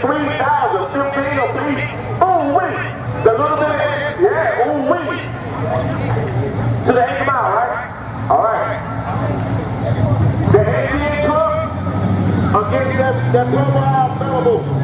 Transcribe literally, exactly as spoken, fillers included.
three thousand, fifteen apiece. Ooh wee. The little bit of X, yeah, ooh wee. To the eighth mile, right? All right. The A T A truck against that, that profile available.